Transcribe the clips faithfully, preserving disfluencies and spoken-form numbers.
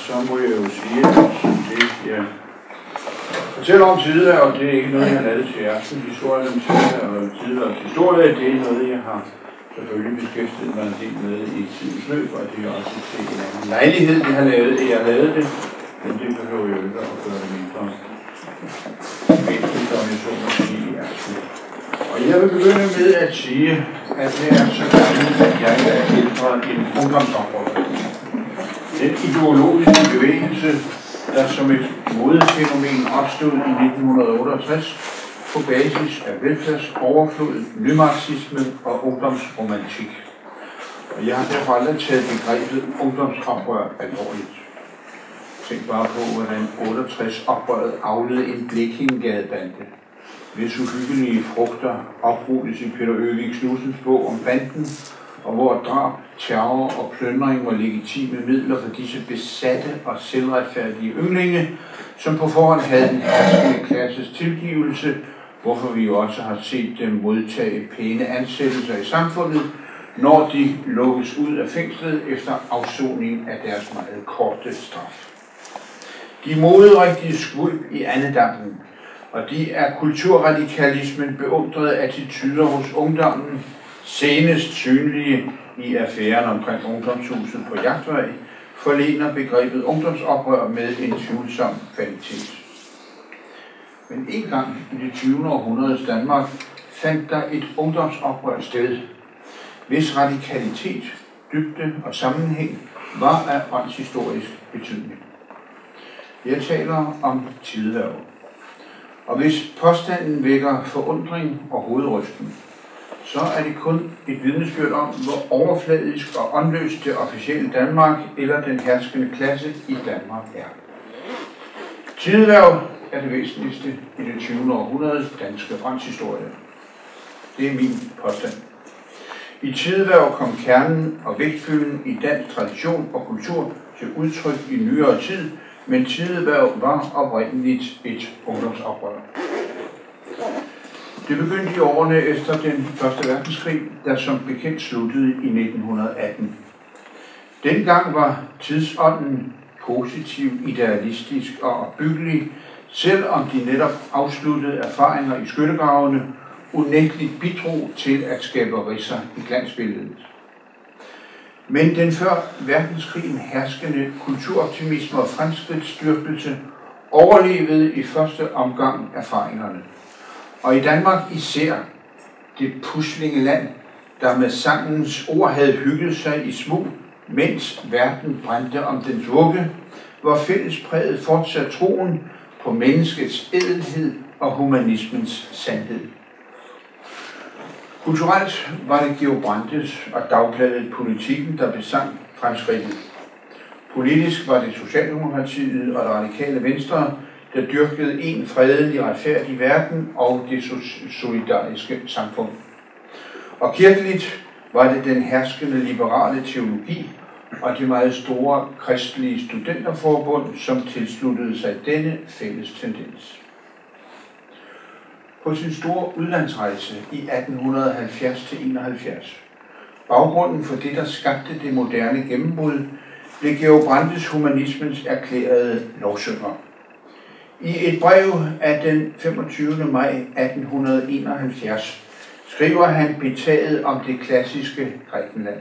så må jeg jo sige, at det, jeg fortæller om Tidehverv, det er ikke noget, jeg har lavet til aften. Historien om Tidehvervs historie, det er noget, jeg har selvfølgelig beskæftiget mig en del med i tidens løb, og det er også til en anden lejlighed, jeg har lavet det. Jeg har lavet det, men det behøver jo ikke at gøre det mindre. Væsentligt, om jeg så må sige, er slut. Og jeg vil begynde med at sige, at det er så gammelt, at jeg er ældre end ungdomsoprøret. Den ideologiske bevægelse, der som et modefænomen opstod i nitten otteogtres på basis af velfærdsoverflod, nymarxisme og ungdomsromantik. Og jeg har derfor aldrig taget begrebet ungdomsoprør alvorligt. Tænk bare på, hvordan otteogtres-oprøret avlede en Blekingegadebande, hvis uhyggelige frugter oprulles i Peter Øvig Knudsens bog om banden, og hvor drab, terror og plyndring var legitime midler for disse besatte og selvretfærdige ynglinge, som på forhånd havde den herskende klasses tilgivelse, hvorfor vi jo også har set dem modtage pæne ansættelser i samfundet, når de lukkes ud af fængslet efter afsoning af deres meget korte straf. De moderigtige skvulp i andedammen, og de er kulturradikalismen beundrede attityder hos ungdommen, senest synlige i affæren omkring ungdomshuset på Jagtvej, forlener begrebet ungdomsoprør med en tvivlsom kvalitet. Men en gang i det tyvende århundredes Danmark fandt der et ungdomsoprør sted, hvis radikalitet, dybde og sammenhæng var af åndshistorisk betydning. Jeg taler om Tidehverv. Og hvis påstanden vækker forundring og hovedrysten, så er det kun et vidnesbyrd om, hvor overfladisk og åndløst det officielle Danmark eller den herskende klasse i Danmark er. Tidehverv er det væsentligste i det tyvende århundredes danske åndshistorie. Det er min påstand. I Tidehverv kom kernen og vægtfylden i dansk tradition og kultur til udtryk i nyere tid, men Tidehverv var oprindeligt et ungdomsoprør. Det begyndte i årene efter den første verdenskrig, der som bekendt sluttede i nitten atten. Dengang var tidsånden positiv, idealistisk og opbyggelig, selvom de netop afsluttede erfaringer i skyttegravene unægteligt bidrog til at skabe ridser i glansbilledet. Men den før verdenskrigen herskende kulturoptimisme og fremskridtsstyrkelse overlevede i første omgang erfaringerne. Og i Danmark især det puslinge land, der med sangens ord havde hygget sig i smug, mens verden brændte om dens vugge, hvor fællespræget fortsat troen på menneskets ædelhed og humanismens sandhed. Kulturelt var det Georg Brandes og dagbladet Politikken, der besang fremskridtet. Politisk var det Socialdemokratiet og det radikale Venstre, der dyrkede en fredelig, retfærdig verden og det solidariske samfund. Og kirkeligt var det den herskende liberale teologi og det meget store kristelige studenterforbund, som tilsluttede sig denne fælles tendens. På sin store udlandsrejse i atten halvfjerds til enoghalvfjerds, baggrunden for det, der skabte det moderne gennembrud, blev Georg Brandes humanismens erklærede lovsynger. I et brev af den femogtyvende maj atten enoghalvfjerds skriver han betaget om det klassiske Grækenland.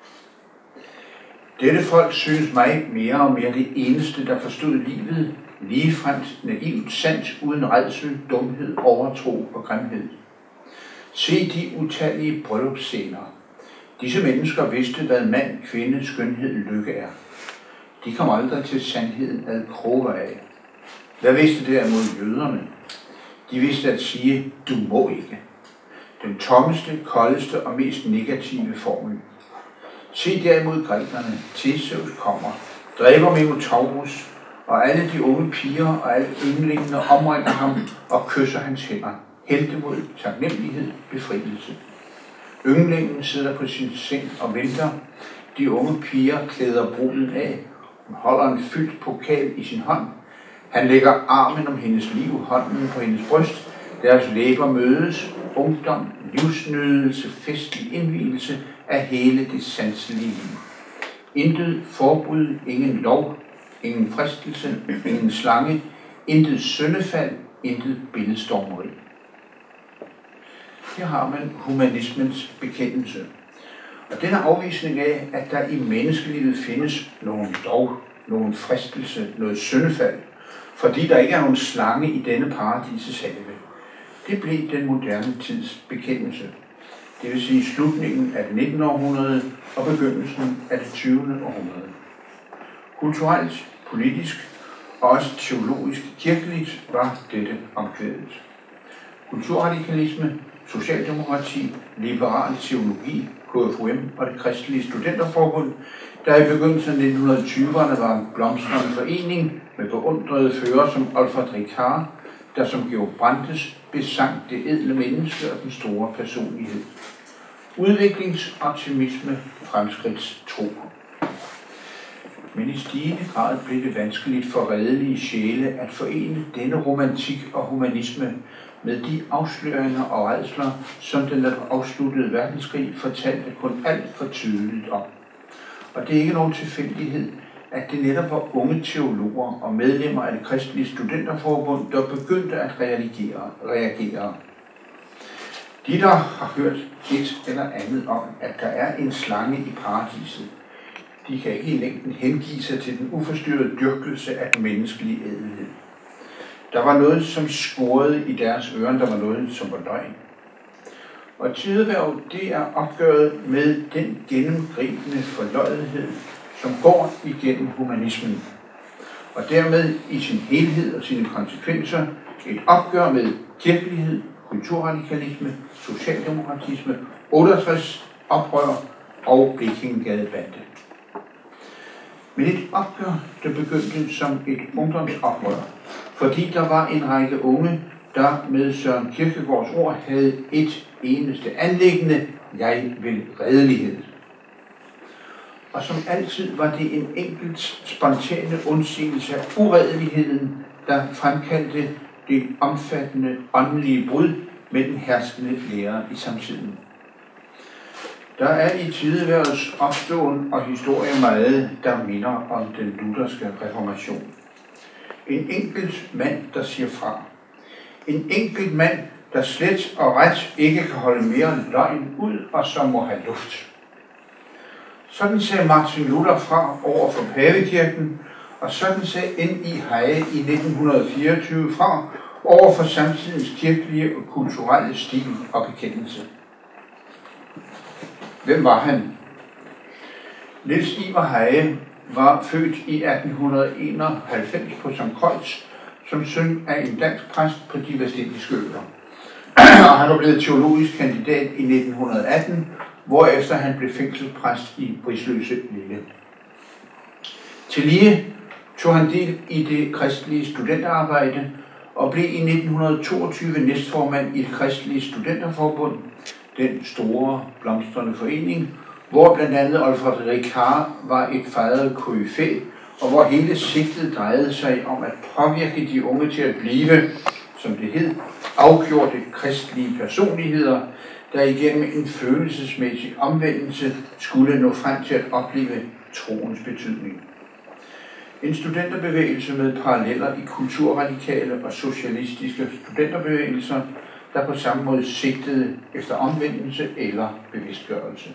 Dette folk synes mig mere og mere det eneste, der forstod livet, ligefremt, naivt, sandt, uden rædsel, dumhed, overtro og grimhed. Se de utallige bryllupsscener. Disse mennesker vidste, hvad mand, kvinde, skønhed, lykke er. De kom aldrig til sandheden ad krogveje. Hvad vidste derimod jøderne? De vidste at sige, du må ikke. Den tommeste, koldeste og mest negative formel. Se derimod grækerne, Theseus kommer, dræber Minotaurus, og alle de unge piger og alle yndlingene omringer ham og kysser hans hænder. Heltemod, taknemmelighed, befrielse. Ynglingen sidder på sin seng og venter. De unge piger klæder bruden af. Hun holder en fyldt pokal i sin hånd. Han lægger armen om hendes liv, hånden på hendes bryst. Deres læber mødes. Ungdom, livsnydelse, festlig indvielse af hele det sanselige liv. Intet forbud, ingen lov. ingen fristelse, ingen slange, intet syndefald, intet billedstormeri. Her har man humanismens bekendelse. Og denne afvisning af, at der i menneskelivet findes nogen dog, nogen fristelse, noget syndefald, fordi der ikke er nogen slange i denne paradisets have, det blev den moderne tids bekendelse. Det vil sige slutningen af det nittende århundrede og begyndelsen af det tyvende århundrede. Kulturelt, politisk og også teologisk kirkeligt var dette omkvædet. Kulturradikalisme, socialdemokrati, liberal teologi, K F U M og det kristelige studenterforbund, der i begyndelsen af nitten tyverne var en blomstrende forening med beundrede fører som Alfred Ricard, der som Georg Brandes besang det ædle menneske og den store personlighed. Udviklingsoptimisme, fremskridtstro. Men i stigende grad blev det vanskeligt for redelige sjæle at forene denne romantik og humanisme med de afsløringer og rædsler, som den afsluttede verdenskrig fortalte kun alt for tydeligt om. Og det er ikke nogen tilfældighed, at det netop var unge teologer og medlemmer af det kristelige studenterforbund, der begyndte at reagere. reagere. De, der har hørt et eller andet om, at der er en slange i paradiset, de kan ikke i længden hengive sig til den uforstyrrede dyrkelse af den menneskelige ædelhed. Der var noget, som skorede i deres ører, der var noget, som var løgn. Og tideværv, det er opgøret med den gennemgribende forløjethed, som går igennem humanismen. Og dermed i sin helhed og sine konsekvenser et opgør med kirkelighed, kulturradikalisme, socialdemokratisme, otteogtres oprør og Blekingegadebande. Men et opgør, der begyndte som et ungdomsoprør, fordi der var en række unge, der med Søren Kierkegaards ord havde et eneste anliggende: jeg vil redelighed. Og som altid var det en enkelt spontane undsigelse af uredeligheden, der fremkaldte det omfattende åndelige brud med den herskende lære i samtiden. Der er i tideværets opståen og historie meget, der minder om den lutherske reformation. En enkelt mand, der siger fra. En enkelt mand, der slet og ret ikke kan holde mere løgn ud, og som må have luft. Sådan sagde Martin Luther fra over for pavekirken, og sådan sagde N I Haie i nitten fireogtyve fra over for samtidens kirkelige og kulturelle stil og bekendelse. Hvem var han? Niels Ivar Haie var født i atten enoghalvfems på Sankt Croix som søn af en dansk præst på de vestindiske øer. Og han var blevet teologisk kandidat i nitten atten, hvorefter han blev fængselspræst i Brisløse Lille. Tillige tog han del i det kristelige studenterarbejde og blev i nitten toogtyve næstformand i det kristelige studenterforbund, den store blomstrende forening, hvor blandt andet Alfred Ricard var et fejret koryfæ, og hvor hele sigtet drejede sig om at påvirke de unge til at blive, som det hed, afgjorte kristelige personligheder, der igennem en følelsesmæssig omvendelse skulle nå frem til at opleve troens betydning. En studenterbevægelse med paralleller i kulturradikale og socialistiske studenterbevægelser, der på samme måde sigtede efter omvendelse eller bevidstgørelse.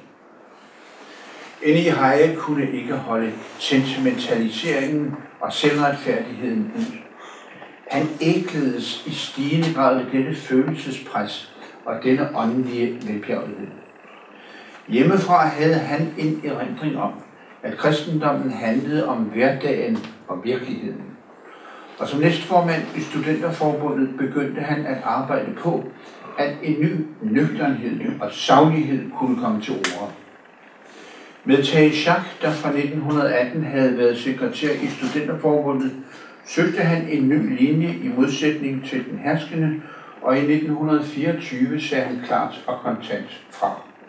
N I Haie kunne ikke holde sentimentaliseringen og selvretfærdigheden ud. Han ægledes i stigende grad ved dette følelsespres og denne åndelige velbjerglighed. Hjemmefra havde han en erindring om, at kristendommen handlede om hverdagen og virkeligheden. Og som næstformand i Studenterforbundet begyndte han at arbejde på, at en ny nøgternhed og saglighed kunne komme til orde. Med Tage Schach, der fra nitten atten havde været sekretær i Studenterforbundet, søgte han en ny linje i modsætning til den herskende, og i nitten fireogtyve sagde han klart og kontant fra.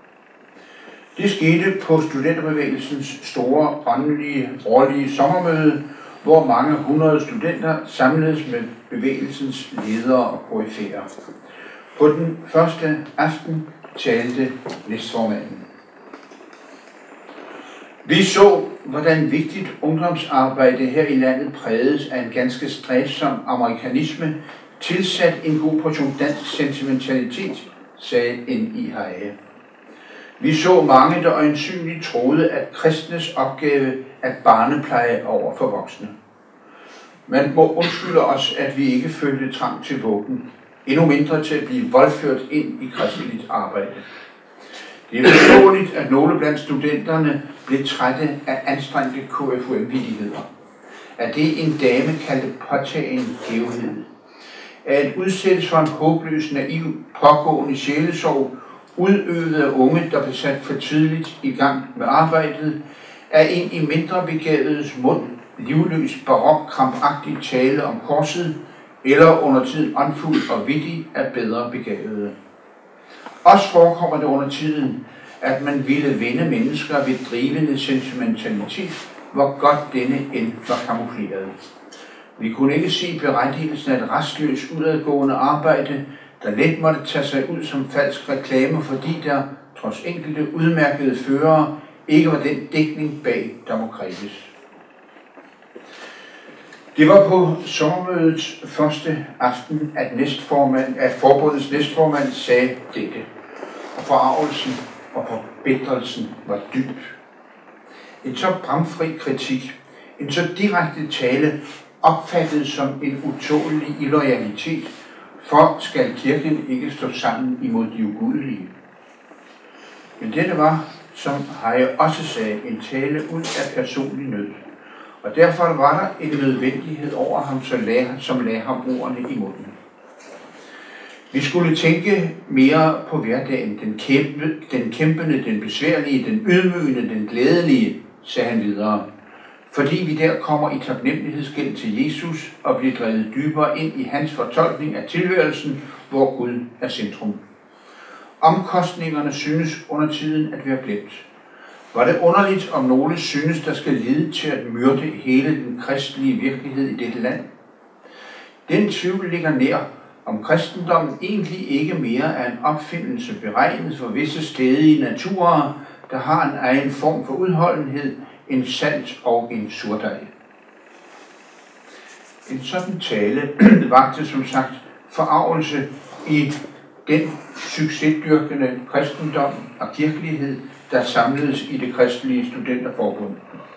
Det skete på studenterbevægelsens store åndelige årlige sommermøde, hvor mange hundrede studenter samledes med bevægelsens ledere og koryfæer. På den første aften talte næstformanden. Vi så hvordan vigtigt ungdomsarbejde her i landet præges af en ganske stræbsom amerikanisme, tilsat en god portion dansk sentimentalitet, sagde N I Haie. Vi så mange, der øjensynligt troede, at kristnes opgave er barnepleje over for voksne. Man må undskylde os, at vi ikke følte trang til våben, endnu mindre til at blive voldført ind i kristeligt arbejde. Det er forståeligt, at nogle blandt studenterne blev trætte af anstrengte K F U M-vittigheder. At det en dame kaldte påtagen hævhed. At udsættes for en håbløs, naiv, pågående sjælesorg, udøvet af unge, der blev sat for tidligt i gang med arbejdet, er en i mindre begavedes mund, livløs, barok, krampagtig tale om korset, eller under tiden åndfuld og vittig af bedre begavede. Også forekommer det under tiden, at man ville vinde mennesker ved drivende sentimentalitet, hvor godt denne end var kamufleret. Vi kunne ikke se berettigelsen af et restløst udadgående arbejde, der let måtte tage sig ud som falsk reklame, fordi der, trods enkelte udmærkede førere, ikke var den dækning bag, der må kræves. Det var på sommermødets første aften, at, næstformand, at forbundets næstformand sagde dette, og forarvelsen og forbedrelsen var dyb. En så bramfri kritik, en så direkte tale, opfattet som en utålelig illoyalitet, for skal kirken ikke stå sammen imod de ugudelige. Men dette var, som Haie også sagde, en tale ud af personlig nød. Og derfor var der en nødvendighed over ham, som lagde ham ordene i munden. Vi skulle tænke mere på hverdagen, den, kæmpe, den kæmpende, den besværlige, den ydmygende, den glædelige, sagde han videre. Fordi vi der kommer i taknemmelighedsgæld til Jesus og bliver drevet dybere ind i hans fortolkning af tilværelsen, hvor Gud er centrum. Omkostningerne synes under tiden at være glemt. Var det underligt, om nogle synes, der skal lide til at myrde hele den kristelige virkelighed i dette land? Den tvivl ligger nær, om kristendommen egentlig ikke mere er en opfindelse beregnet for visse stedige naturer, der har en egen form for udholdenhed, en salt og en surdej. En sådan tale vagte som sagt forarvelse i den succesdyrkende kristendom og kirkelighed, der samledes i det kristelige studenterforbund.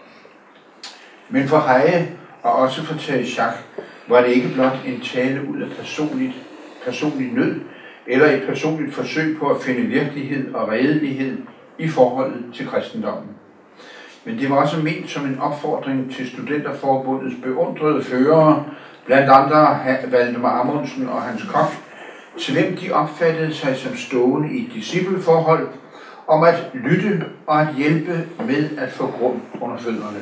Men for Haie og også for Tage Schack var det ikke blot en tale ud af personligt, personlig nød eller et personligt forsøg på at finde virkelighed og redelighed i forholdet til kristendommen. Men det var også ment som en opfordring til studenterforbundets beundrede førere, blandt andre Valdemar Amundsen og Hans Koch, til hvem de opfattede sig som stående i et discipleforhold, om at lytte og at hjælpe med at få grund under fødderne.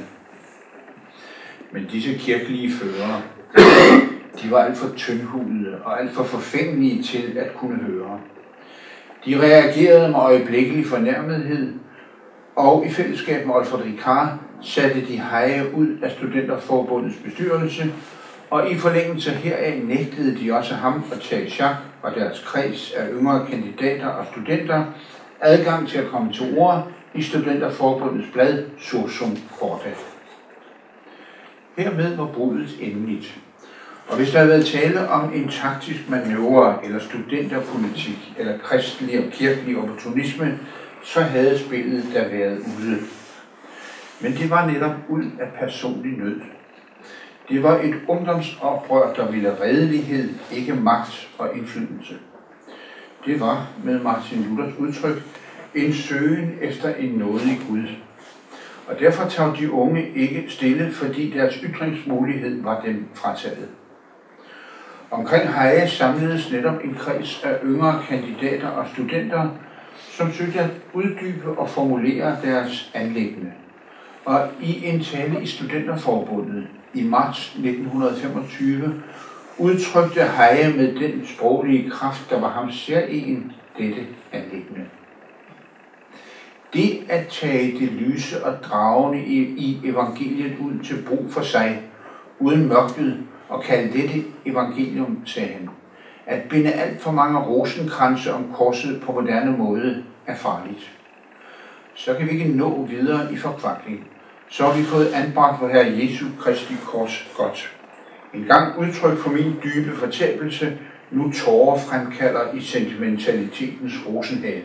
Men disse kirkelige førere, de var alt for tyndhudede og alt for forfængelige til at kunne høre. De reagerede med øjeblikkelig fornærmethed, og i fællesskab med Alfred Ricard satte de Haie ud af studenterforbundets bestyrelse, og i forlængelse heraf nægtede de også ham og Tage Schack og deres kreds af yngre kandidater og studenter adgang til at komme til ord i studenterforbundets blad Sursum Corda. Hermed var bruddet endeligt. Og hvis der havde været tale om en taktisk manøvre eller studenterpolitik eller kristelig og kirkelig opportunisme, så havde spillet der været ude. Men det var netop ud af personlig nød. Det var et ungdomsoprør, der ville redelighed, ikke magt og indflydelse. Det var, med Martin Luthers udtryk, en søgen efter en nådig Gud. Og derfor tog de unge ikke stille, fordi deres ytringsmulighed var dem frataget. Omkring Haie samledes netop en kreds af yngre kandidater og studenter, som søgte at uddybe og formulere deres anliggende. Og i en tale i Studenterforbundet i marts nitten femogtyve udtrykte Haie med den sproglige kraft, der var ham særegen, dette anliggende. Det at tage det lyse og dragende i, i evangeliet ud til brug for sig, uden mørket, og kalde dette evangelium, sagde han. At binde alt for mange rosenkranse om korset på moderne måde er farligt. Så kan vi ikke nå videre i forkvakling, så har vi fået anbragt vor Herre Jesu Kristi kors godt. En gang udtryk for min dybe fortabelse, nu tårer fremkalder i sentimentalitetens rosenhave.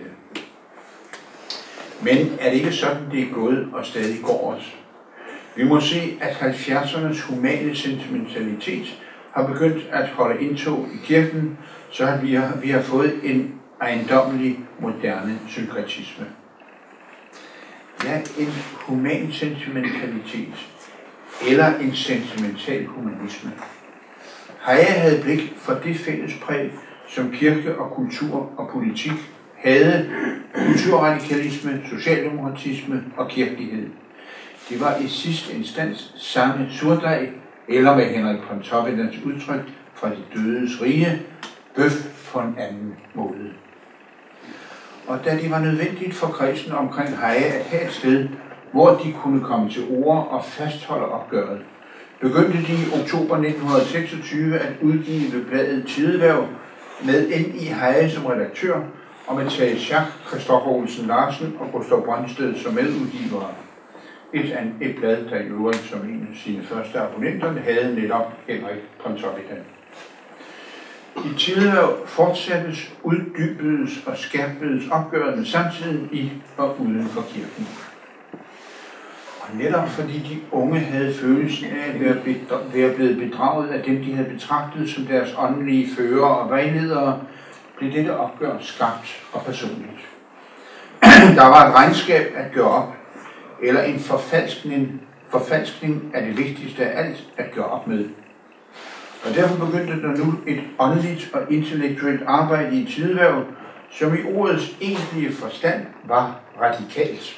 Men er det ikke sådan, det er gået og stadig går os? Vi må se, at halvfjerdsernes humane sentimentalitet har begyndt at holde indtog i kirken, så at vi har, vi har fået en ejendommelig moderne synkretisme. Ja, en human sentimentalitet eller en sentimental humanisme. Heie havde blik for det fælles præg, som kirke og kultur og politik havde, kulturradikalisme, socialdemokratisme og kirkelighed. Det var i sidste instans samme surdej, eller med Henrik Pontoppidans udtryk fra de dødes rige, bøf på en anden måde. Og da det var nødvendigt for kredsen omkring Heie at have et sted, hvor de kunne komme til orde og fastholde opgøret, begyndte de i oktober nitten seksogtyve at udgive bladet Tidehverv med N I Heie som redaktør og med Tage Schack, Christoffer Olsen Larsen og Gustav Brøndsted som medudgivere. Et, et blad, der i øvrigt som en af sine første abonnenter havde netop Henrik Pontoppidan. I Tidehverv fortsattes, uddybedes og skærpedes opgøret med samtiden i og uden for kirken. Og netop fordi de unge havde følelsen af at være blevet bedraget af dem, de havde betragtet som deres åndelige fører og vejledere, blev dette opgør skabt og personligt. Der var et regnskab at gøre op, eller en forfalskning, forfalskning af det vigtigste af alt at gøre op med. Og derfor begyndte der nu et åndeligt og intellektuelt arbejde i Tidehverv, som i ordets egentlige forstand var radikalt.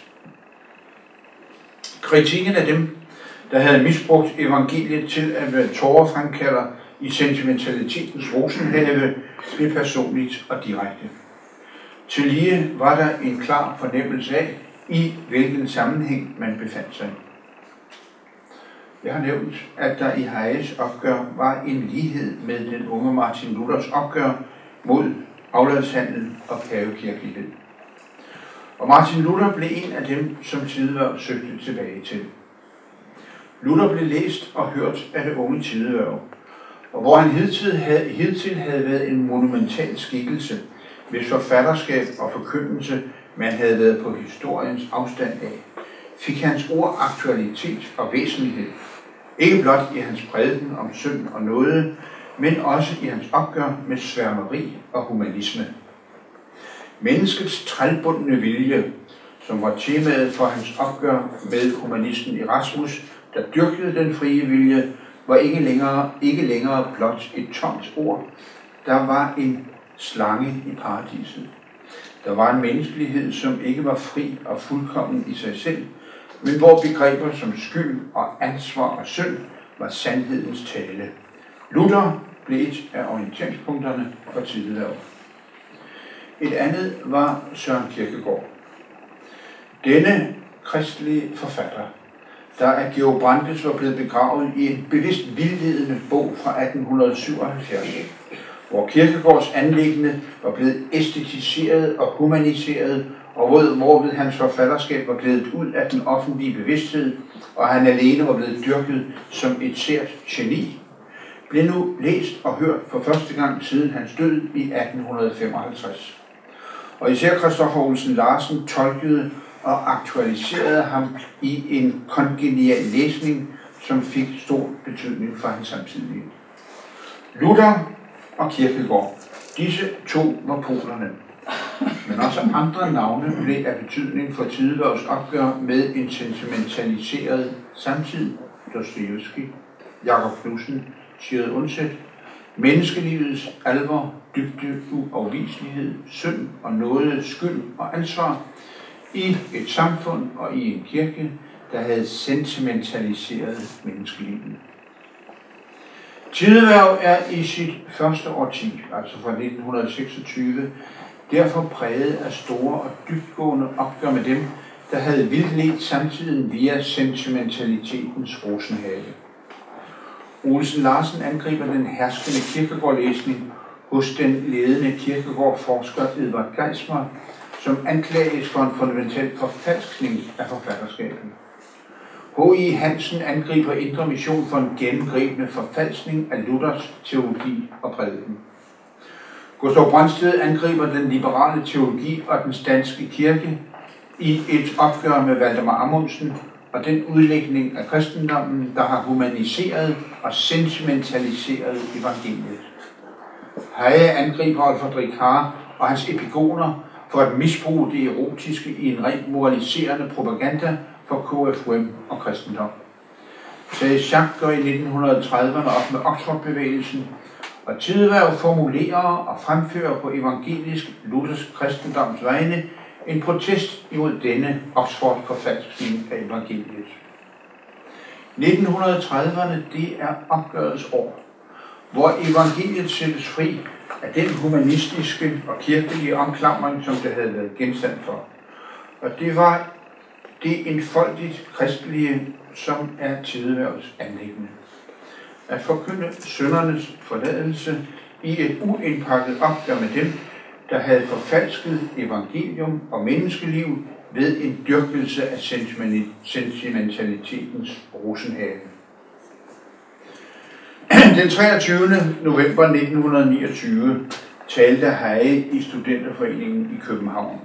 Kritikken af dem, der havde misbrugt evangeliet til at være tårerfremkalder i sentimentalitetens rosenhave, blev personligt og direkte. Tillige var der en klar fornemmelse af, i hvilken sammenhæng man befandt sig. Jeg har nævnt, at der i Heies opgør var en lighed med den unge Martin Luthers opgør mod afladshandel og pavekirkelighed. Og Martin Luther blev en af dem, som Tidehverv søgte tilbage til. Luther blev læst og hørt af det unge Tidehverv, og hvor han hidtil havde, hidtil havde været en monumental skikkelse, hvis forfatterskab og forkyndelse man havde været på historiens afstand af, fik hans ord aktualitet og væsentlighed, ikke blot i hans prædiken om synd og nåde, men også i hans opgør med sværmeri og humanisme. Menneskets trælbundne vilje, som var temaet for hans opgør med humanisten Erasmus, der dyrkede den frie vilje, var ikke længere, ikke længere blot et tomt ord. Der var en slange i paradiset. Der var en menneskelighed, som ikke var fri og fuldkommen i sig selv, men hvor begreber som skyld og ansvar og synd var sandhedens tale. Luther blev et af orienteringspunkterne for Tidehverv. Et andet var Søren Kierkegaard. Denne kristelige forfatter, der af Georg Brandes var blevet begravet i en bevidst vildledende bog fra atten syvoghalvfjerds, hvor Kierkegaards anliggende var blevet æstetiseret og humaniseret, og hvorved hans forfatterskab var glædet ud af den offentlige bevidsthed, og han alene var blevet dyrket som et sært geni, blev nu læst og hørt for første gang siden hans død i atten femoghalvtreds. Og især Christoffer Olsen Larsen tolkede og aktualiserede ham i en kongenial læsning, som fik stor betydning for hans samtidige. Luther og Kierkegaard, disse to var polerne, men også andre navne blev af betydning for Tidehvervs opgør med en sentimentaliseret samtid, Dostojevskij, Jakob Knudsen, Sigrid Undset, menneskelivets alvor, dybde, uafviselighed, synd og nåde, skyld og ansvar i et samfund og i en kirke, der havde sentimentaliseret menneskelivet. Tidehverv er i sit første årti, altså fra nitten seksogtyve, derfor præget af store og dybtgående opgør med dem, der havde vildledt samtiden via sentimentalitetens rosenhave. Olsen Larsen angriber den herskende Kierkegaard-læsning hos den ledende Kierkegaard-forsker Edvard Geismar, som anklages for en fundamental forfalskning af forfatterskabet. H I Hansen angriber Indre Mission for en gennemgribende forfalskning af Luthers teologi og prædiken. Gustav Brøndsted angriber den liberale teologi og den danske kirke i et opgør med Valdemar Amundsen og den udlægning af kristendommen, der har humaniseret og sentimentaliseret evangeliet. Haie angriber Alfred Ricard og hans epigoner for at misbruge det erotiske i en rent moraliserende propaganda for K F U M og kristendom. Sage-Jacques går i nitten trediverne op med Oxford-bevægelsen, og Tidehverv formulerer og fremfører på evangelisk luthersk kristendoms vegne en protest imod denne Oxford-forfalskning af evangeliet. nitten trediverne, det er opgørets år, hvor evangeliet sættes fri af den humanistiske og kirkelige omklamring, som det havde været genstand for. Og det var det enfoldigt kristelige, som er Tidehvervs anliggende. At forkynde syndernes forladelse i et uindpakket opgør med dem, der havde forfalsket evangelium og menneskeliv ved en dyrkelse af sentimentalitetens rosenhave. Den treogtyvende november nitten niogtyve talte Haie i Studenterforeningen i København.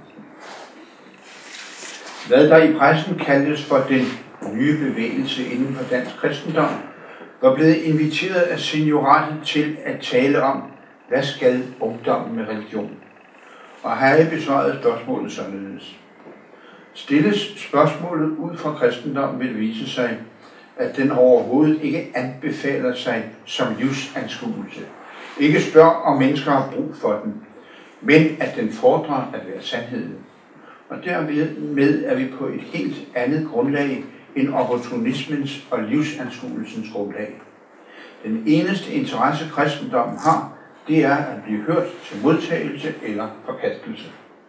Hvad der i pressen kaldtes for den nye bevægelse inden for dansk kristendom, var blevet inviteret af senioratet til at tale om, hvad skal ungdommen med religion? Og Haie besvarede spørgsmålet således. Stilles spørgsmålet ud fra kristendommen vil vise sig, at den overhovedet ikke anbefaler sig som livsanskuelse. Ikke spørg, om mennesker har brug for den, men at den fordrer at være sandheden. Og dermed er vi på et helt andet grundlag end opportunismens og livsanskuelsens grundlag. Den eneste interesse kristendommen har, det er at blive hørt til modtagelse eller forkastelse.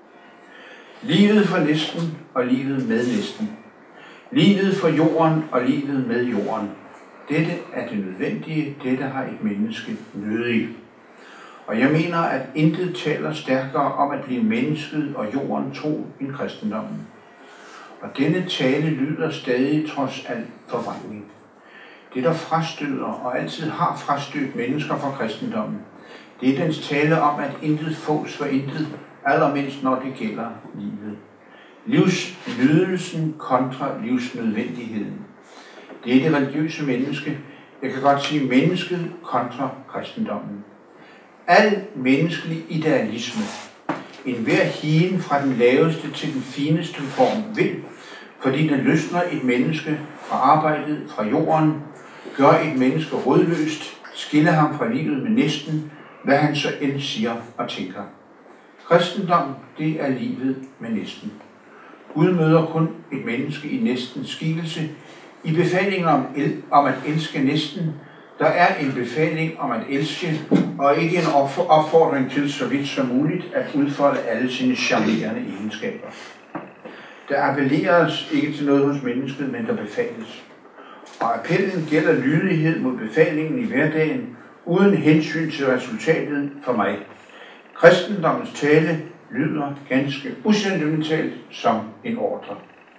Livet for næsten og livet med næsten. Livet for jorden og livet med jorden. Dette er det nødvendige, dette har et menneske nødig. Og jeg mener, at intet taler stærkere om at blive mennesket og jorden tro end kristendommen. Og denne tale lyder stadig trods al forvandling. Det, der frastøder og altid har frastødt mennesker fra kristendommen, det er dens tale om, at intet fås for intet, allermindst når det gælder livet. Livsnydelsen kontra livsnødvendigheden. Det er det religiøse menneske, jeg kan godt sige mennesket kontra kristendommen. Al menneskelig idealisme, enhver higen fra den laveste til den fineste form vil, fordi den løsner et menneske fra arbejdet, fra jorden, gør et menneske rådløst, skiller ham fra livet med næsten, hvad han så end siger og tænker. Kristendom, det er livet med næsten. Gud møder kun et menneske i næstens skikkelse. I befalingen om, el- om at elske næsten, der er en befaling om at elske, og ikke en opfordring til så vidt som muligt at udfolde alle sine charmerende egenskaber. Der appelleres ikke til noget hos mennesket, men der befales. Og appellen gælder lydighed mod befalingen i hverdagen, uden hensyn til resultatet for mig. Kristendommens tale lyder ganske usentimentalt som en ordre.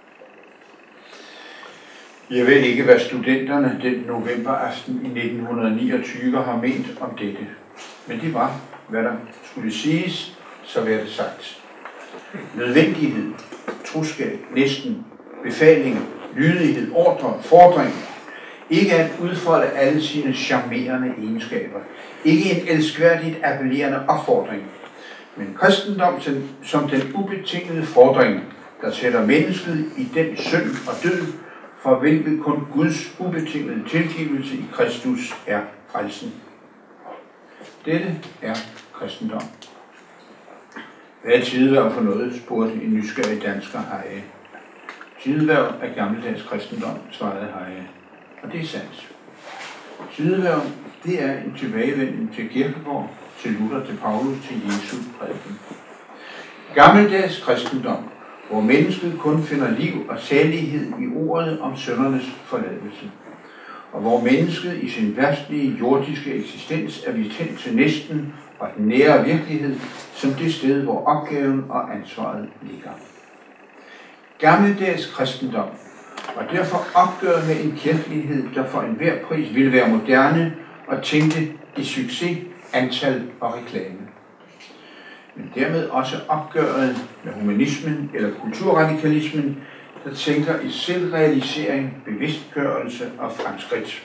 Jeg ved ikke, hvad studenterne den novemberaften i nitten niogtyve har ment om dette, men det var, hvad der skulle siges, så var det sagt. Nødvendighed, troskab, næsten, befaling, lydighed, ordre, fordring. Ikke at udfolde alle sine charmerende egenskaber. Ikke en elskværdigt appellerende opfordring. Men kristendom som den ubetingede fordring, der sætter mennesket i den synd og død, for hvilket kun Guds ubetingede tilgivelse i Kristus er frelsen. Dette er kristendom. Hvad er Tidehverv for noget, spurgte en nysgerrig dansker Haie. Tidehverv er gammeldags kristendom, svarede Haie. Og det er sandt. Tidehverv, det er en tilbagevenden til Kierkegaard, til Luther, til Paulus, til Jesu prædiken. Gammeldags kristendom, hvor mennesket kun finder liv og salighed i ordet om syndernes forladelse, og hvor mennesket i sin værstlige jordiske eksistens er vist hen til næsten og den nære virkelighed som det sted, hvor opgaven og ansvaret ligger. Gammeldags kristendom og derfor opgøret med en kirkelighed, der for enhver pris ville være moderne og tænkte i succes, antal og reklame. Men dermed også opgøret med humanismen eller kulturradikalismen, der tænker i selvrealisering, bevidstgørelse og fremskridt.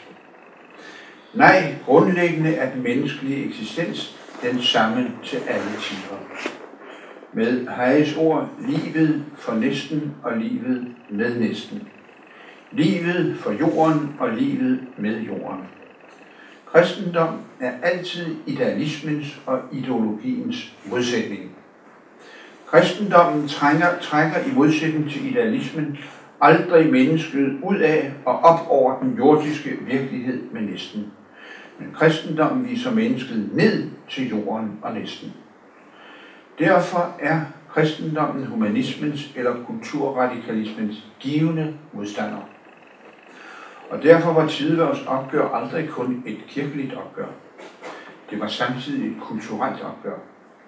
Nej, grundlæggende er den menneskelige eksistens den samme til alle tider. Med Hayes ord, livet for næsten og livet med næsten. Livet for jorden og livet med jorden. Kristendom er altid idealismens og ideologiens modsætning. Kristendommen trænger, trækker i modsætning til idealismen aldrig mennesket ud af og op over den jordiske virkelighed med næsten. Men kristendommen viser mennesket ned til jorden og næsten. Derfor er kristendommen humanismens eller kulturradikalismens givende modstander. Og derfor var Tidehvervs opgør aldrig kun et kirkeligt opgør. Det var samtidig et kulturelt opgør.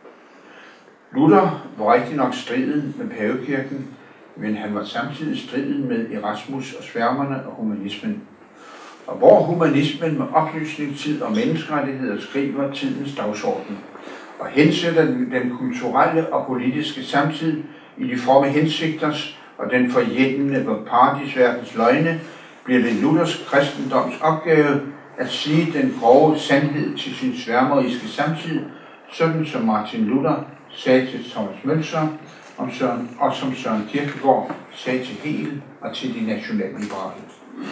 Luther var rigtig nok striden med pavekirken, men han var samtidig striden med Erasmus og sværmerne og humanismen. Og hvor humanismen med oplysningstid og menneskerettigheder skriver tidens dagsorden, og hensætter den kulturelle og politiske samtid i de fromme hensigters og den forjættende paradisverdens løgne, bliver det Luthers kristendoms opgave at sige den grove sandhed til sin sværmeriske samtid, sådan som Martin Luther sagde til Thomas Münzer, om Søren, og som Søren Kierkegaard sagde til Hegel og til de nationalliberale.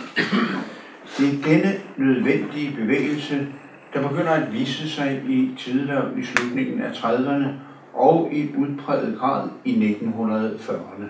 Det er denne nødvendige bevægelse, der begynder at vise sig i Tidehverv i slutningen af trediverne og i udpræget grad i nitten fyrrerne.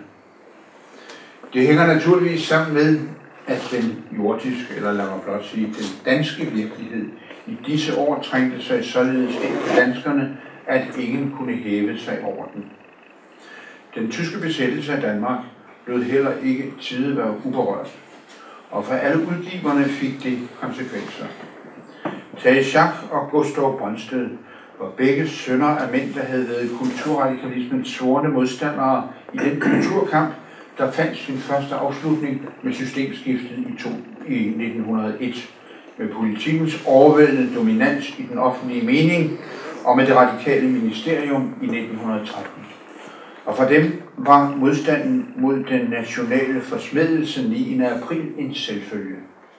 Det hænger naturligvis sammen med, at den jordiske, eller lad mig blot sige, den danske virkelighed i disse år trængte sig således ind på danskerne, at ingen kunne hæve sig over den. Den tyske besættelse af Danmark lød heller ikke Tidehverv uberørt, og for alle udgiverne fik det konsekvenser. Tage Schack og Gustav Brøndsted var begge sønner af mænd, der havde været kulturradikalismens svorne modstandere i den kulturkamp, der fandt sin første afslutning med systemskiftet i, to, i nitten hundrede og et, med politikens overvældende dominans i den offentlige mening og med det radikale ministerium i nitten tretten. Og for dem var modstanden mod den nationale forsmedelse niende april en selvfølge.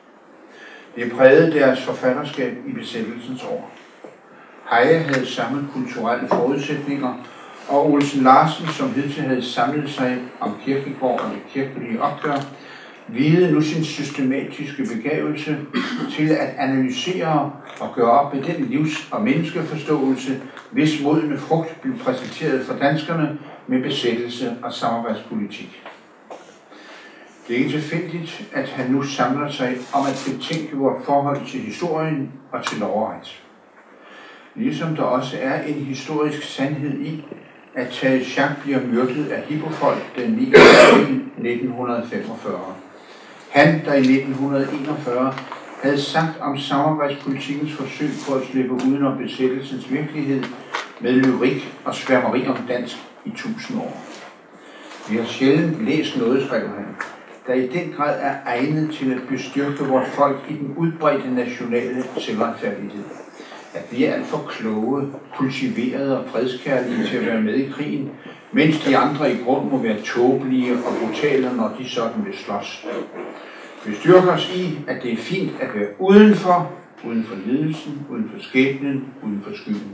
Det prægede deres forfatterskab i besættelsens år. Heie havde samme kulturelle forudsætninger, og Olsen Larsen, som hidtil havde samlet sig om Kierkegaard og det kirkelige opgør, vigede nu sin systematiske begavelse til at analysere og gøre op med den livs- og menneskeforståelse, hvis modne frugt blev præsenteret for danskerne med besættelse og samarbejdspolitik. Det er ikke tilfældigt, at han nu samler sig om at betænke vores forhold til historien og til lov og ret. Ligesom der også er en historisk sandhed i, at Tage Schack bliver myrdet af Hippofolk den niende april nitten femogfyrre. Han, der i nitten enogfyrre havde sagt om samarbejdspolitikkens forsøg på at slippe udenom besættelsens virkelighed med lyrik og sværmeri om dansk i tusind år. Vi har sjældent læst noget, skrev han, der i den grad er egnet til at bestyrke vores folk i den udbredte nationale selvretfærdighed. At vi er alt for kloge, kultiverede og fredskærlige til at være med i krigen, mens de andre i grund må være tåbelige og brutale, når de sådan vil slås. Vi styrker os i, at det er fint at være udenfor, uden for lidelsen, uden for skæbnen, uden for skylden.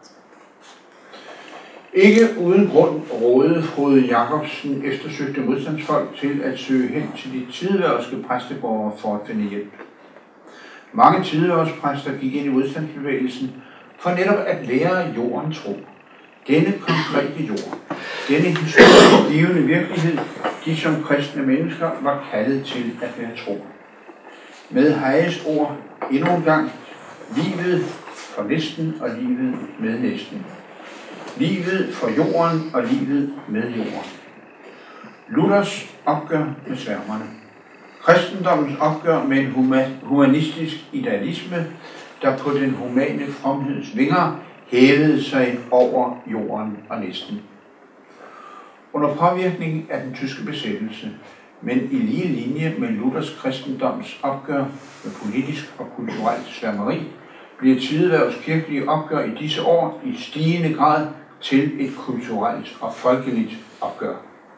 Ikke uden grund rådede Frode Jacobsen eftersøgte modstandsfolk til at søge hen til de tidehvervske præstegårde for at finde hjælp. Mange tidehvervspræster gik ind i modstandsbevægelsen for netop at lære jorden tro. Denne konkrete jord, denne historisk givende virkelighed, de som kristne mennesker var kaldet til at være tro. Med Hayes ord endnu en gang, livet for næsten og livet med næsten. Livet for jorden og livet med jorden. Luthers opgør med sværmerne. Kristendommens opgør med en humanistisk idealisme, der på den humane fromheds vinger hævede sig over jorden og næsten. Under påvirkning af den tyske besættelse men i lige linje med Luthers kristendoms opgør med politisk og kulturelt sværmeri, bliver Tidehvervs kirkelige opgør i disse år i stigende grad til et kulturelt og folkeligt opgør.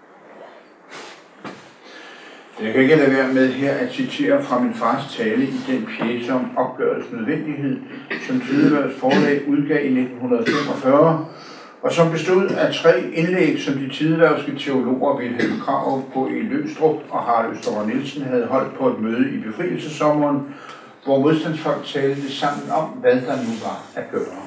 Jeg kan ikke lade være med her at citere fra min fars tale i den pjece om opgørets nødvendighed, som Tidehvervs forlag udgav i nitten femogfyrre, og som bestod af tre indlæg, som de tidehvervske teologer Wilhelm Krarup, K. E. Løgstrup og Harald Østergaard Nielsen havde holdt på et møde i befrielsessommeren, hvor modstandsfolk talte sammen om, hvad der nu var at gøre.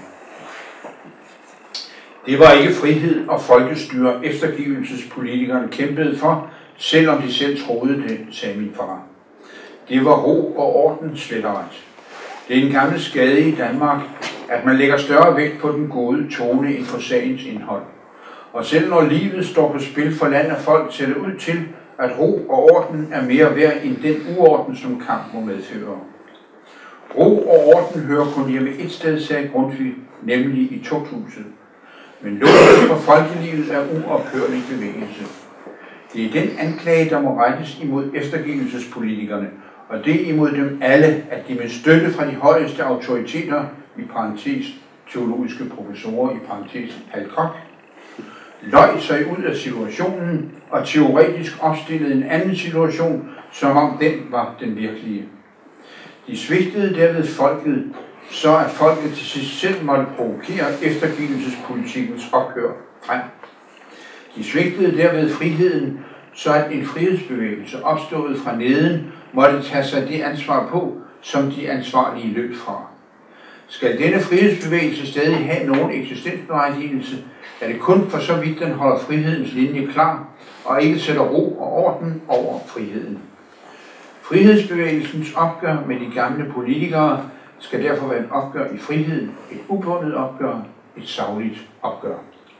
Det var ikke frihed og folkestyre, eftergivelsespolitikerne kæmpede for, selvom de selv troede det, sagde min far. Det var ro og orden slet og ret. Det er en gammel skade i Danmark, at man lægger større vægt på den gode tone end på sagens indhold. Og selv når livet står på spil for land og folk, ser det ud til, at ro og orden er mere værd end den uorden, som kamp må medføre. Ro og orden hører kun hjemme et sted, sagde Grundtvig, nemlig i tugthuset. Men lukket for folkelivet er uophørlig bevægelse. Det er den anklage, der må rettes imod eftergivelsespolitikerne, og det imod dem alle, at de med støtte fra de højeste autoriteter, i parentes teologiske professorer, i parentes Hal Koch, løj sig ud af situationen og teoretisk opstillede en anden situation, som om den var den virkelige. De svigtede derved folket, så at folket til sidst selv måtte provokere eftergivelsespolitikkens ophør frem. De svigtede derved friheden, så at en frihedsbevægelse opstået fra neden måtte tage sig det ansvar på, som de ansvarlige løb fra. Skal denne frihedsbevægelse stadig have nogen eksistensberettigelse, er det kun for så vidt den holder frihedens linje klar, og ikke sætter ro og orden over friheden. Frihedsbevægelsens opgør med de gamle politikere skal derfor være et opgør i friheden, et ubundet opgør, et sagligt opgør.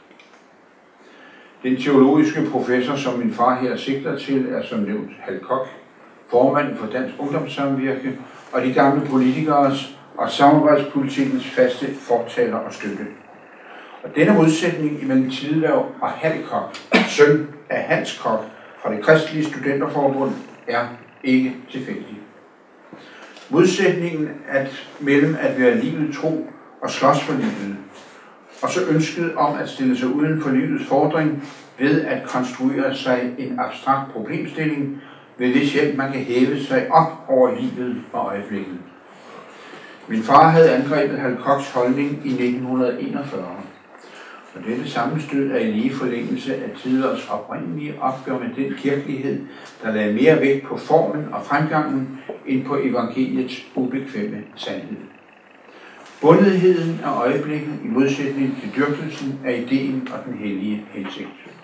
Den teologiske professor, som min far her sigter til, er som nævnt Hal Koch, formanden for Dansk Ungdomssamvirke og de gamle politikeres og samarbejdspolitikkens faste fortaler og støtte. Og denne modsætning imellem Tidehverv og Hal Koch, søn af Hans Koch fra det kristelige studenterforbund, er ikke tilfældig. Modsætningen at, mellem at være livet tro og slås for livet, og så ønsket om at stille sig uden for livets fordring ved at konstruere sig en abstrakt problemstilling, ved hvis hjælp man kan hæve sig op over livet og øjeblikket. Min far havde angrebet Hal Kochs holdning i nitten enogfyrre, og dette sammenstød er i lige forlængelse af Tidehvervs oprindelige opgør med den kirkelighed, der lagde mere vægt på formen og fremgangen end på evangeliets ubekvemme sandhed. Bundetheden af øjeblikket i modsætning til dyrkelsen af ideen og den hellige hensigt.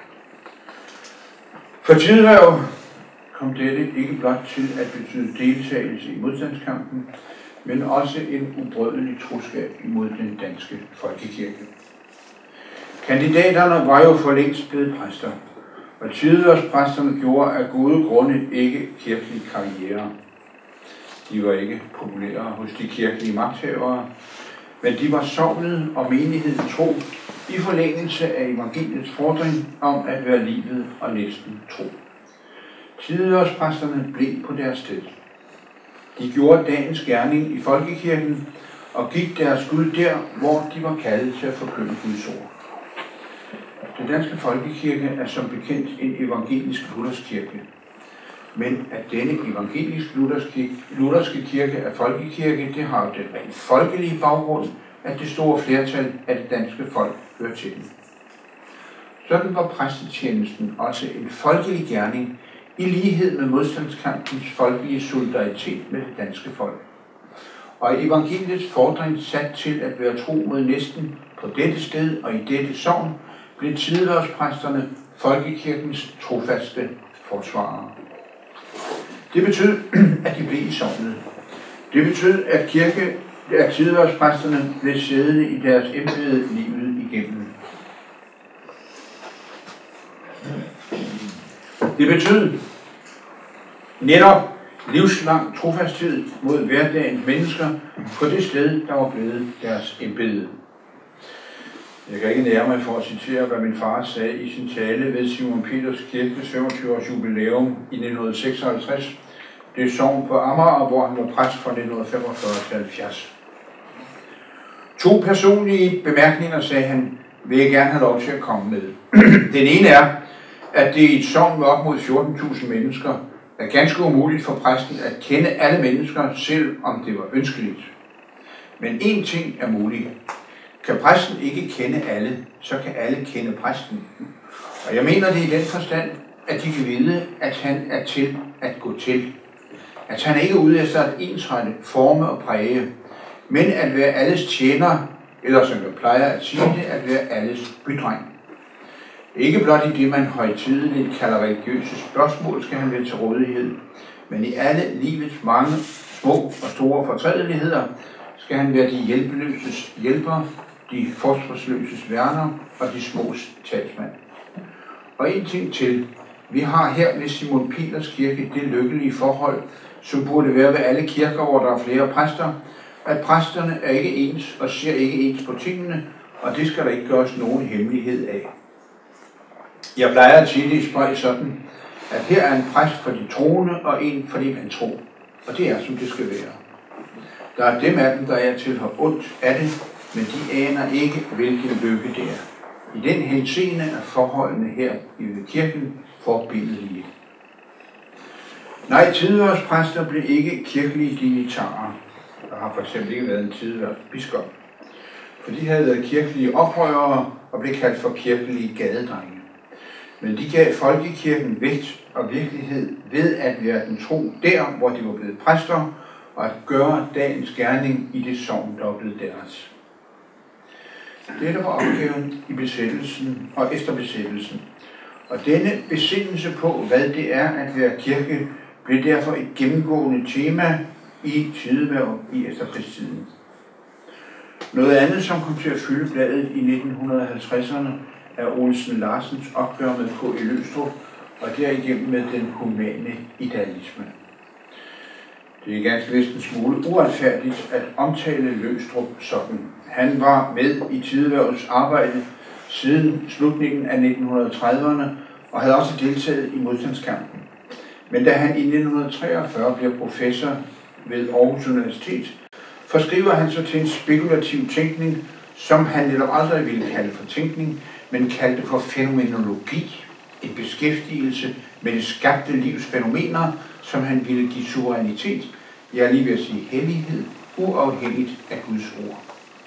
For Tidehverv kom dette ikke blot til at betyde deltagelse i modstandskampen, men også en ubrødelig troskab imod den danske folkekirke. Kandidaterne var jo for længst blevet præster, og Tidehvervspræsterne gjorde af gode grunde ikke kirkelig karriere. De var ikke populære hos de kirkelige magthavere, men de var sognet og menigheden tro i forlængelse af evangeliets fordring om at være livet og næsten tro. Tidehvervspræsterne blev på deres sted. De gjorde dagens gerning i folkekirken og gik deres Gud der, hvor de var kaldet til at forkynde Guds ord. Den danske folkekirke er som bekendt en evangelisk luthersk kirke. Men at denne evangelisk lutherske kirke er folkekirke, det har jo den rent folkelige baggrund, at det store flertal af det danske folk hører til den. Sådan var præstetjenesten også en folkelig gerning, i lighed med modstandskampens folkelige solidaritet med det danske folk. Og evangeliets fordring sat til at være tro mod næsten på dette sted og i dette sogn, blev Tidehvervspræsterne folkekirkens trofaste forsvarere. Det betød, at de blev i sognet. Det betød, at kirke, at Tidehvervspræsterne blev siddende i deres embede livet igennem. Det betød netop livslang trofasthed mod hverdagens mennesker på det sted, der var blevet deres embede. Jeg kan ikke nære mig for at citere, hvad min far sagde i sin tale ved Simon Peters Kirkes femogtyve års jubilæum i nitten seksoghalvtreds. Det er sogn på Amager, hvor han var præst fra nitten femogfyrre til halvfjerds. To personlige bemærkninger, sagde han, vil jeg gerne have lov til at komme med. Den ene er, at det i et sogn med op mod fjorten tusind mennesker er ganske umuligt for præsten at kende alle mennesker, selv om det var ønskeligt. Men én ting er muligt. Kan præsten ikke kende alle, så kan alle kende præsten. Og jeg mener det i den forstand, at de kan vide, at han er til at gå til. At han ikke er ude efter at ensrette, forme og præge, men at være alles tjener, eller som jeg plejer at sige det, at være alles bydreng. Ikke blot i det, man højtideligt kalder religiøse spørgsmål, skal han være til rådighed, men i alle livets mange små og store fortrædeligheder skal han være de hjælpeløses hjælper, de forsvarsløses værner og de smås talsmand. Og en ting til. Vi har her ved Simon Peters Kirke det lykkelige forhold, som burde være ved alle kirker, hvor der er flere præster, at præsterne er ikke ens og ser ikke ens på tingene, og det skal der ikke gøres nogen hemmelighed af. Jeg plejer at sige det i sprej sådan, at her er en præst for de troende og en for de vantro, og det er som det skal være. Der er dem af dem, der er til har ondt af det, men de aner ikke, hvilken lykke det er. I den henseende er forholdene her i kirken forbilledlige. Nej, tidehvervspræster blev ikke kirkelige dignitarer. Der har for eksempel ikke været en tidehvervsbiskop, for de havde været kirkelige oprørere og blev kaldt for kirkelige gadedrenge. Men de gav folkekirken vægt og virkelighed ved at være den tro der, hvor de var blevet præster, og at gøre dagens gerning i det sogn, der var blevet deres. Dette var opgaven i besættelsen og efter besættelsen. Og denne besindelse på, hvad det er at være kirke, blev derfor et gennemgående tema i tidehverv i efterkrigstiden. Noget andet, som kom til at fylde bladet i nitten halvtredserne, er Olsen Larsens opgør med K. E. Løgstrup, og derigennem med den humane idealisme. Det er ganske vist en smule uretfærdigt at omtale Løgstrup sådan. Han var med i tidehvervets arbejde siden slutningen af nitten trediverne og havde også deltaget i modstandskampen. Men da han i nitten treogfyrre bliver professor ved Aarhus Universitet, forskriver han sig til en spekulativ tænkning, som han netop aldrig ville kalde for tænkning, men kaldte for fænomenologi, en beskæftigelse med det skabte livs fænomener, som han ville give suverænitet, jeg lige ved at sige hellighed, uafhængigt af Guds ord.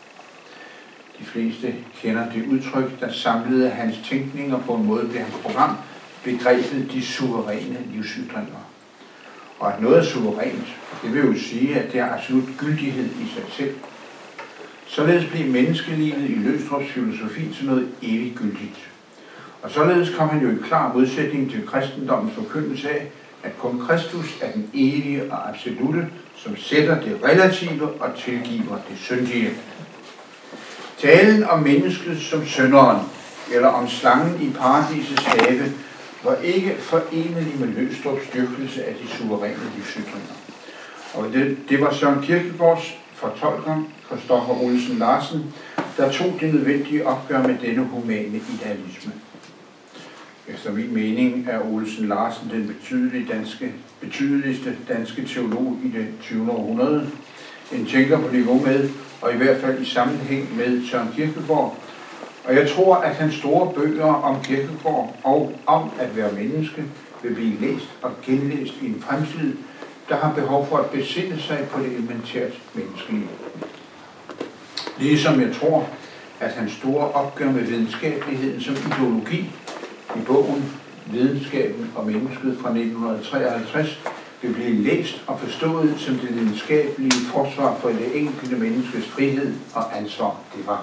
De fleste kender det udtryk, der samlede hans tænkninger på en måde ved hans program, begrebet de suveræne livsytringer. Og at noget er suverænt, det vil jo sige, at det er absolut gyldighed i sig selv. Således blev menneskelivet i Løgstrups filosofi til noget eviggyldigt. Og således kom han jo i klar modsætning til kristendommens forkyndelse af, at kun Kristus er den evige og absolute, som sætter det relative og tilgiver det syndige. Talen om mennesket som synderen, eller om slangen i paradisets have, var ikke forenelig med Løgstrups styrkelse af de suveræne livsytringer. Og det, det var Søren Kierkegaards fortolker, Kristoffer Olsen Larsen, der tog det nødvendige opgør med denne humane idealisme. Efter min mening er Olsen Larsen den betydelige danske, betydeligste danske teolog i det tyvende århundrede. En tænker på niveau med, og i hvert fald i sammenhæng med Søren Kierkegaard. Og jeg tror, at hans store bøger om Kierkegaard og om at være menneske vil blive læst og genlæst i en fremtid, der har behov for at besinde sig på det elementært menneskelige. Ligesom jeg tror, at hans store opgør med videnskabeligheden som ideologi i bogen Videnskaben og mennesket fra nitten treoghalvtreds vil blive læst og forstået som det videnskabelige forsvar for det enkelte menneskes frihed og ansvar, det var.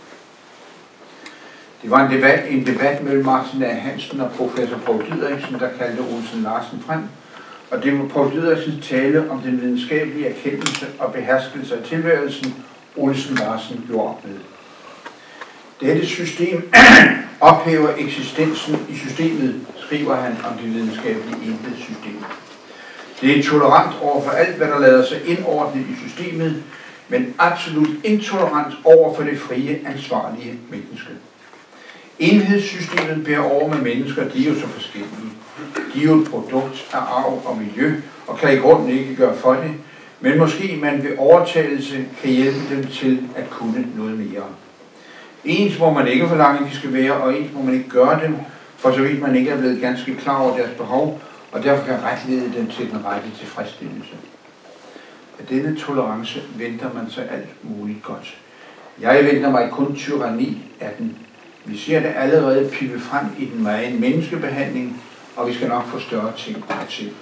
Det var en debat, en debat mellem Martin A. Hansen og professor Poul Didriksen, der kaldte Olsen Larsen frem, og det var Poul Didriksens tale om den videnskabelige erkendelse og beherskelse af tilværelsen, Olsen Larsen gjorde op med. Dette system ophæver eksistensen i systemet, skriver han om det videnskabelige enhedssystem. Det er tolerant over for alt, hvad der lader sig indordne i systemet, men absolut intolerant over for det frie, ansvarlige menneske. Enhedssystemet bærer over med mennesker, de er jo så forskellige. De er jo et produkt af arv og miljø, og kan i grunden ikke gøre for det, men måske man ved overtagelse kan hjælpe dem til at kunne noget mere. Ens må man ikke forlange, de skal være, og ens må man ikke gøre dem, for så vidt man ikke er blevet ganske klar over deres behov, og derfor kan retlede dem til den rette tilfredsstillelse. Af denne tolerance venter man sig alt muligt godt. Jeg venter mig kun tyranni af den. Vi ser det allerede pippe frem i den meget menneskebehandling, og vi skal nok få større ting til.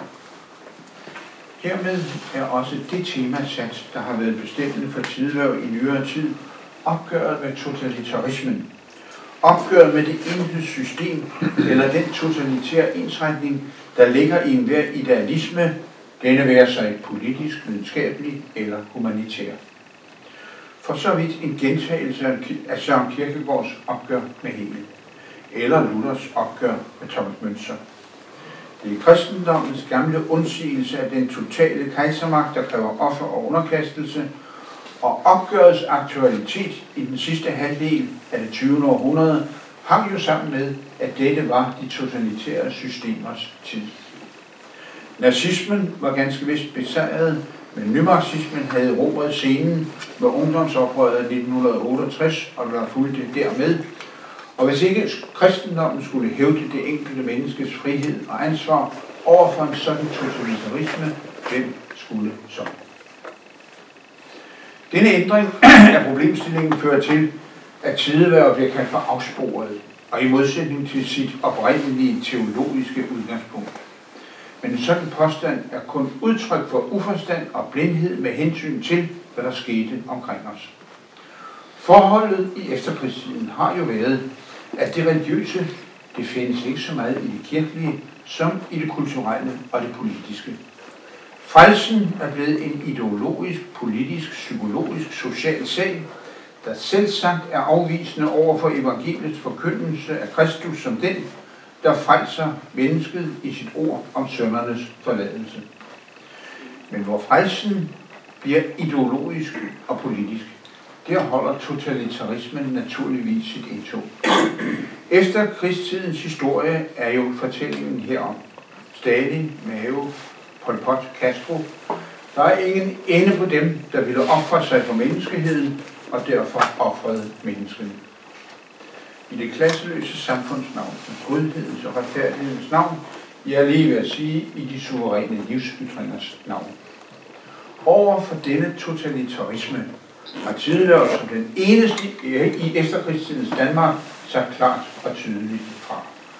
Hermed er også det temasats, der har været bestemmende for Tidehverv i nyere tid, opgøret med totalitarismen. Opgøret med det enhedssystem, eller den totalitære ensretning, der ligger i enhver idealisme, denne være sig politisk, videnskabelig eller humanitær. For så vidt en gentagelse af Søren Kierkegaards opgør med Hegel, eller Luthers opgør med Thomas Münzer. Det er kristendommens gamle undsigelse af den totale kejsermagt, der kræver offer og underkastelse, og opgørets aktualitet i den sidste halvdel af det tyvende århundrede hang jo sammen med, at dette var de totalitære systemers tid. Nazismen var ganske vist besejret, men nymarxismen havde erobret scenen med ungdomsoprøret i nitten otteogtres, og der fulgte dermed. Og hvis ikke kristendommen skulle hævde det enkelte menneskes frihed og ansvar over for en sådan totalitarisme, hvem skulle så? Denne ændring af problemstillingen fører til, at Tidehverv bliver kaldt for afsporet, og i modsætning til sit oprindelige teologiske udgangspunkt. Men en sådan påstand er kun udtryk for uforstand og blindhed med hensyn til, hvad der skete omkring os. Forholdet i efterkrigstiden har jo været, at det religiøse, det findes ikke så meget i det kirkelige, som i det kulturelle og det politiske. Frelsen er blevet en ideologisk, politisk, psykologisk, social sag, der selvsagt er afvisende over for evangeliets forkyndelse af Kristus som den, der frelser mennesket i sit ord om syndernes forladelse. Men hvor frelsen bliver ideologisk og politisk, der holder totalitarismen naturligvis sit indtog. Efter krigstidens historie er jo fortællingen herom. Stalin, Mao, Pol Pot, Castro. Der er ingen ende på dem, der ville ofre sig for menneskeheden, og derfor ofrede menneskene. I det klasseløse samfunds navn, i godhedens og retfærdighedens navn, jeg er lige ved at sige, i de suveræne livsytringers navn. Over for denne totalitarisme har Tidehverv som den eneste i efterkrigstidens Danmark sagt klart og tydeligt fra.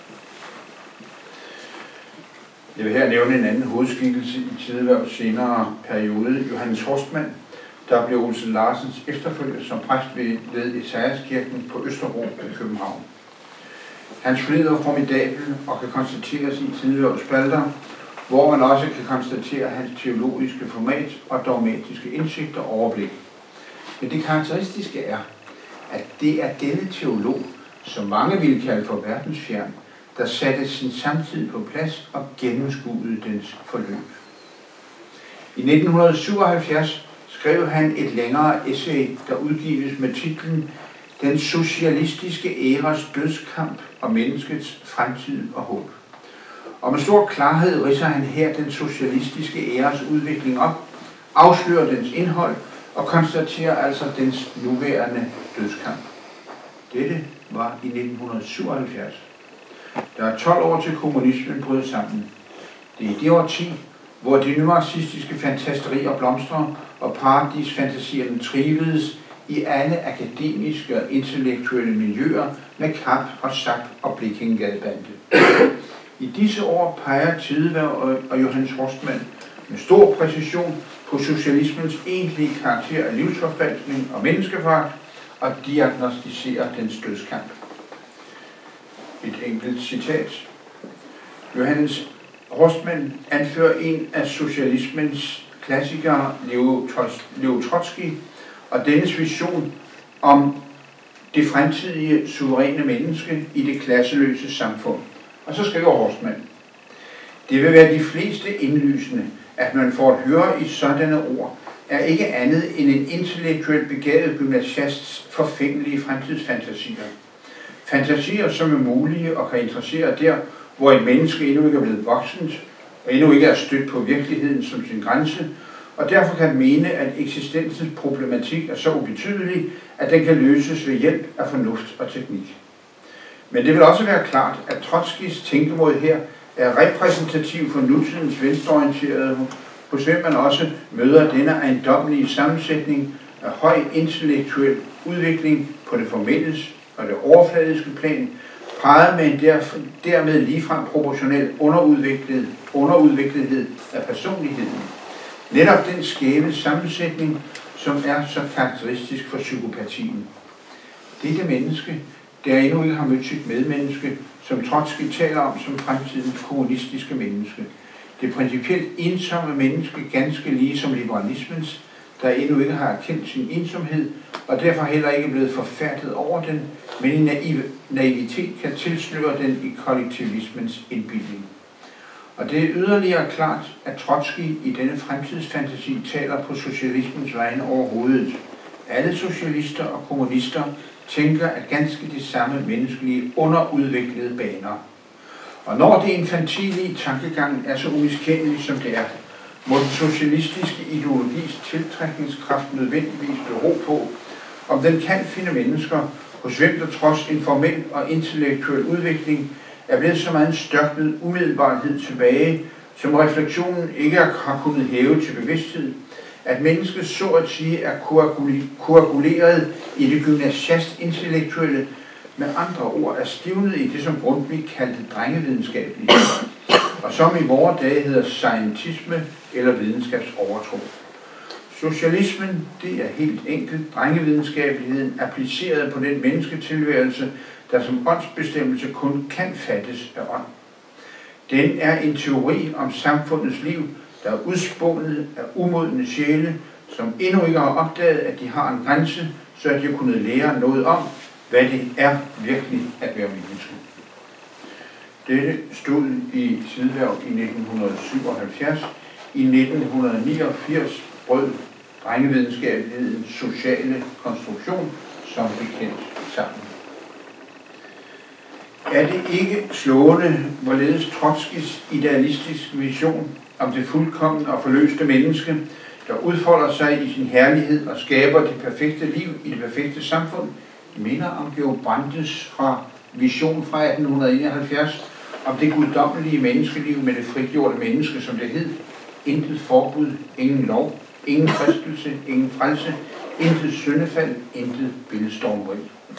Jeg vil her nævne en anden hovedskikkelse i Tidehvervs senere periode, Johannes Horstmann, der blev Olsen Larsens efterfølger som præst ved, ved Esajaskirken på Østerbro i København. Hans flid er formidabel og kan konstateres i Tidehvervs spalter, hvor man også kan konstatere hans teologiske format og dogmatiske indsigt og overblik. Men det karakteristiske er, at det er denne teolog, som mange ville kalde for verdensfjern, der satte sin samtid på plads og gennemskuede dens forløb. I nitten syvoghalvfjerds skrev han et længere essay, der udgives med titlen Den socialistiske æras dødskamp og menneskets fremtid og håb. Og med stor klarhed ridser han her den socialistiske æras udvikling op, afslører dens indhold og konstaterer altså dens nuværende dødskamp. Dette var i nitten syvoghalvfjerds. Der er tolv år til kommunismen brød sammen. Det er det årti, hvor de nymarxistiske fantasterier blomstrer og paradisfantasierne trivedes i alle akademiske og intellektuelle miljøer med Kap og Sap og Blekingegadebande. I disse år peger Tidehverv og Johannes Horstmann med stor præcision på socialismens egentlige karakter af livsforfalskning og menneskeforagt og diagnostiserer dens dødskamp. Et enkelt citat. Johannes Horstmann anfører en af socialismens klassikere, Leo Trotsky, og dennes vision om det fremtidige suveræne menneske i det klasseløse samfund. Og så skriver Horstmann: det vil være de fleste indlysende, at man får at høre i sådanne ord, er ikke andet end en intellektuelt begavet gymnasiasts forfængelige fremtidsfantasier. Fantasier, som er mulige og kan interessere der, hvor et menneske endnu ikke er blevet voksent, og endnu ikke er stødt på virkeligheden som sin grænse, og derfor kan mene, at eksistensens problematik er så ubetydelig, at den kan løses ved hjælp af fornuft og teknik. Men det vil også være klart, at Trotskijs tænkemåde her er repræsentativ for nutidens venstreorienterede, hos hvem man også møder denne ejendommelige sammensætning af høj intellektuel udvikling på det formelles og det overfladiske plan, parret med en dermed ligefrem proportionel underudviklet, underudviklethed af personligheden. Netop den skæve sammensætning, som er så karakteristisk for psykopatien. Dette menneske, der endnu ikke har mødt sit medmenneske, som Trotskij taler om som fremtidens kommunistiske menneske. Det principielt ensomme menneske, ganske lige som liberalismens, der endnu ikke har erkendt sin ensomhed, og derfor heller ikke blevet forfærdet over den, men i naiv, naivitet kan tilsløre den i kollektivismens indbildning. Og det er yderligere klart, at Trotskij i denne fremtidsfantasi taler på socialismens vegne overhovedet. Alle socialister og kommunister tænker at ganske de samme menneskelige underudviklede baner. Og når det infantile i tankegangen er så umiskendeligt som det er, må den socialistiske ideologis tiltrækningskraft nødvendigvis bero på, om den kan finde mennesker, hos hvem der trods en formel og intellektuel udvikling er blevet så meget en størknet umiddelbarhed tilbage, som refleksionen ikke har kunnet hæve til bevidsthed, at mennesket så at sige er koaguleret i det gymnasiast intellektuelle, med andre ord er stivnet i det, som Grundtvig kaldte drengevidenskabelighed, og som i vore dage hedder scientisme eller videnskabsovertro. Socialismen, det er helt enkelt drengevidenskabeligheden appliceret på den mennesketilværelse, der som åndsbestemmelse kun kan fattes af ånd. Den er en teori om samfundets liv, der er udspundet af umodne sjæle, som endnu ikke har opdaget, at de har en grænse, så at de har kunnet lære noget om, hvad det er virkelig at være menneske. Dette stod i Tidehverv i nitten syvoghalvfjerds. I nitten niogfirs brød drengevidenskabelighedens sociale konstruktion som bekendt sammen. Er det ikke slående, hvorledes Trotskijs idealistiske vision om det fuldkomne og forløste menneske, der udfolder sig i sin herlighed og skaber det perfekte liv i det perfekte samfund, minder om Georg Brandes fra vision fra atten enoghalvfjerds, om det guddommelige menneskeliv med det frigjorte menneske, som det hed. Intet forbud, ingen lov, ingen fristelse, ingen frelse, intet syndefald, intet billedstormeri.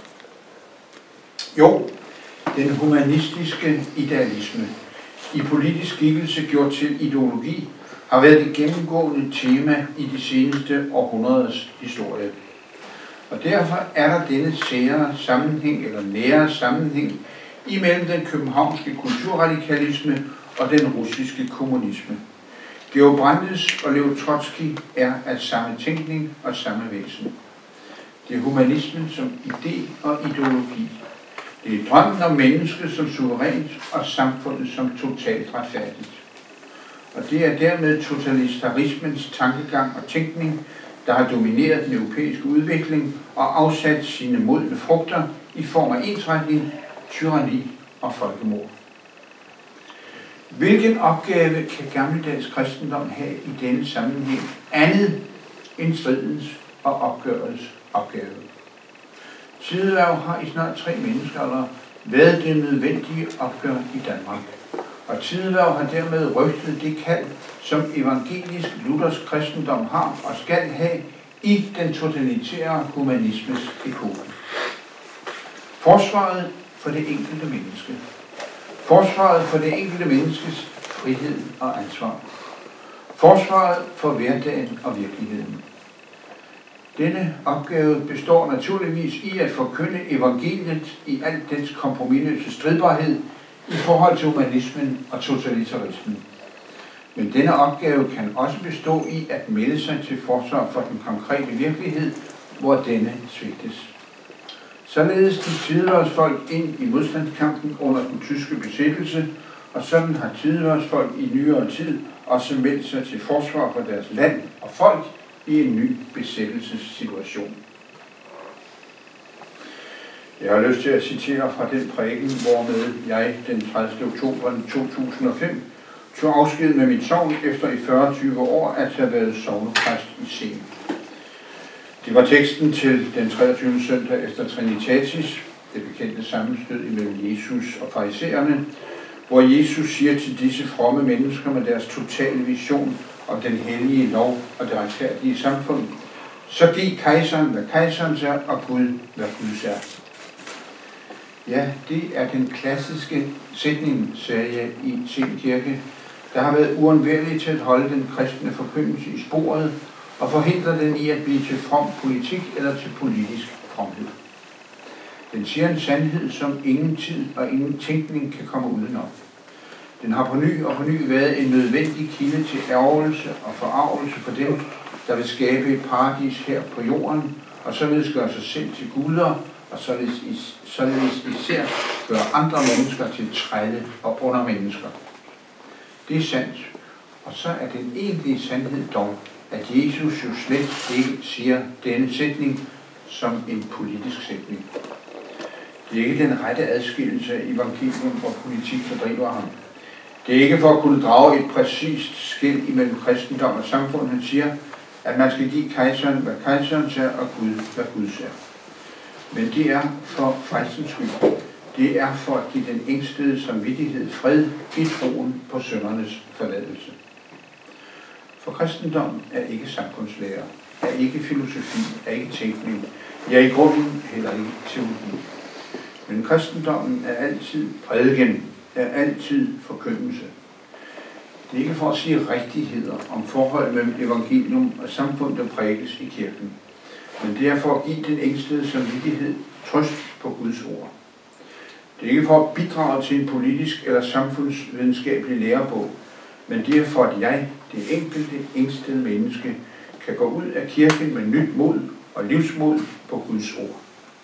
Jo, den humanistiske idealisme, i politisk skikkelse gjort til ideologi, har været det gennemgående tema i de seneste århundreders historie. Og derfor er der denne sære sammenhæng, eller nære sammenhæng, imellem den københavnske kulturradikalisme og den russiske kommunisme. Georg Brandes og Leo Trotskij er af samme tænkning og samme væsen. Det er humanismen som idé og ideologi. Det er drømmen om mennesket som suverænt og samfundet som totalt retfærdigt. Og det er dermed totalitarismens tankegang og tænkning, der har domineret den europæiske udvikling og afsat sine modne frugter i form af ensretning, tyranni og folkemord. Hvilken opgave kan gammeldags kristendom have i denne sammenhæng andet end stridens og opgørets opgave? Tidehverv har i snart tre menneskealdre været det nødvendige opgør i Danmark, og Tidehverv har dermed røgtet det kald, som evangelisk luthersk kristendom har og skal have i den totalitære humanismes epoke. Forsvaret for det enkelte menneske. Forsvaret for det enkelte menneskes frihed og ansvar. Forsvaret for hverdagen og virkeligheden. Denne opgave består naturligvis i at forkynde evangeliet i alt dets kompromisløse stridbarhed i forhold til humanismen og totalitarismen. Men denne opgave kan også bestå i at melde sig til forsvar for den konkrete virkelighed, hvor denne svigtes. Således gik Tidehvervs folk ind i modstandskampen under den tyske besættelse, og sådan har Tidehvervs folk i nyere tid også meldt sig til forsvar for deres land og folk i en ny besættelsessituation. Jeg har lyst til at citere fra den prædiken, hvormed jeg den tredivte oktober to tusind og fem tog afsked med mit sogn efter i fyrre til tyve år at have været sognepræst i Sen. Det var teksten til den treogtyvende søndag efter Trinitatis, det bekendte sammenstød imellem Jesus og farisæerne, hvor Jesus siger til disse fromme mennesker med deres totale vision om den hellige lov og det retfærdige samfund: så giv kejseren, hvad kejserens er, og Gud, hvad Guds er. Ja, det er den klassiske sætning, sagde jeg i Sen Kirke, der har været uundværlig til at holde den kristne forkyndelse i sporet og forhindre den i at blive til from politik eller til politisk fromhed. Den siger en sandhed, som ingen tid og ingen tænkning kan komme udenom. Den har på ny og på ny været en nødvendig kilde til ærgelse og forargelse for dem, der vil skabe et paradis her på jorden, og således gøre sig selv til guder, og således, således især gøre andre mennesker til trælle og undermennesker. Det er sandt, og så er den egentlige sandhed dog, at Jesus jo slet ikke siger denne sætning som en politisk sætning. Det er ikke den rette adskillelse af evangelium og politik, der driver ham. Det er ikke for at kunne drage et præcist skel imellem kristendom og samfund. Han siger, at man skal give kejseren, hvad kejserens er, og Gud, hvad Guds er. Men det er for frelsens skyld. Det er for at give den ængstede samvittighed fred i troen på syndernes forladelse. For kristendom er ikke samfundslære, er ikke filosofi, er ikke tænkning, ja i grunden heller ikke teologi. Men kristendommen er altid prædiken, er altid forkyndelse. Det er ikke for at sige rigtigheder om forhold mellem evangelium og samfund, der prædikes i kirken. Men det er for at give den ængstede samvittighed trøst på Guds ord. Det er ikke for at bidrage til en politisk eller samfundsvidenskabelig lærebog, men det er for at jeg, det enkelte ængstede menneske, kan gå ud af kirken med nyt mod og livsmod på Guds ord.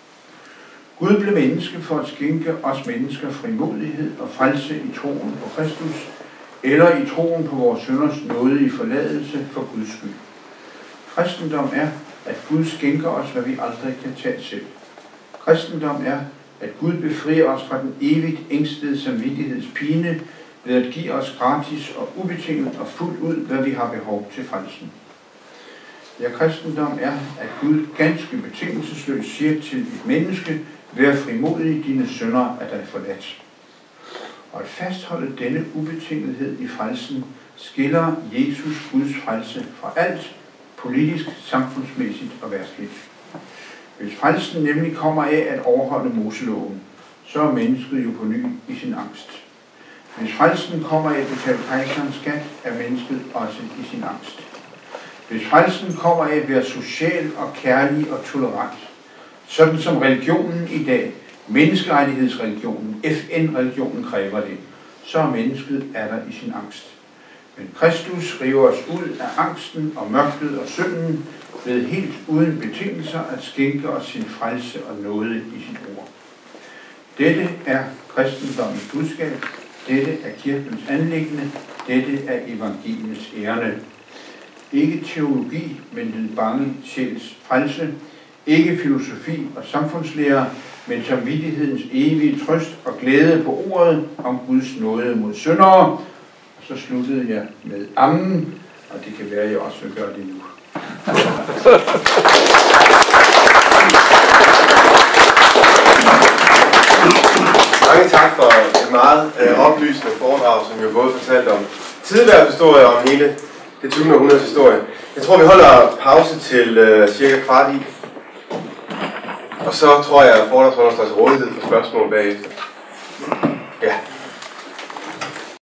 Gud blev menneske for at skænke os mennesker frimodighed og frelse i troen på Kristus, eller i troen på vores synders nådige forladelse for Guds skyld. Kristendom er, at Gud skænker os, hvad vi aldrig kan tage selv. Kristendom er, at Gud befrier os fra den evigt ængstede samvittighedspine ved at give os gratis og ubetinget og fuldt ud, hvad vi har behov til frelsen. Ja, kristendom er, at Gud ganske betingelsesløst siger til et menneske: vær frimodig, dine synder er dig forladt. Og at fastholde denne ubetingethed i frelsen skiller Jesus Guds frelse fra alt, politisk, samfundsmæssigt og verdsligt. Hvis frelsen nemlig kommer af at overholde Moseloven, så er mennesket jo på ny i sin angst. Hvis frelsen kommer af at betale kejserens skat, er mennesket også i sin angst. Hvis frelsen kommer af at være social og kærlig og tolerant, sådan som religionen i dag, menneskerettighedsreligionen, F N-religionen kræver det, så er mennesket er der i sin angst. Men Kristus river os ud af angsten og mørket og synden ved helt uden betingelser at skænke os sin frelse og nåde i sit ord. Dette er kristendommens budskab, dette er kirkens anliggende, dette er evangeliets ærende. Ikke teologi, men den bange sjæls frelse, ikke filosofi og samfundslære, men samvittighedens evige trøst og glæde på ordet om Guds nåde mod syndere. Og så sluttede jeg med amen, og det kan være, at jeg også vil gøre det nu. Mange tak for et meget øh, oplysende foredrag, som jo både fortalte om tidværdshistorie og om hele det tyvende århundredes historie. Jeg tror, vi holder pause til øh, cirka kvart i. Og så tror jeg, at foredragsholderen står til rådighed for spørgsmål bagefter. Ja.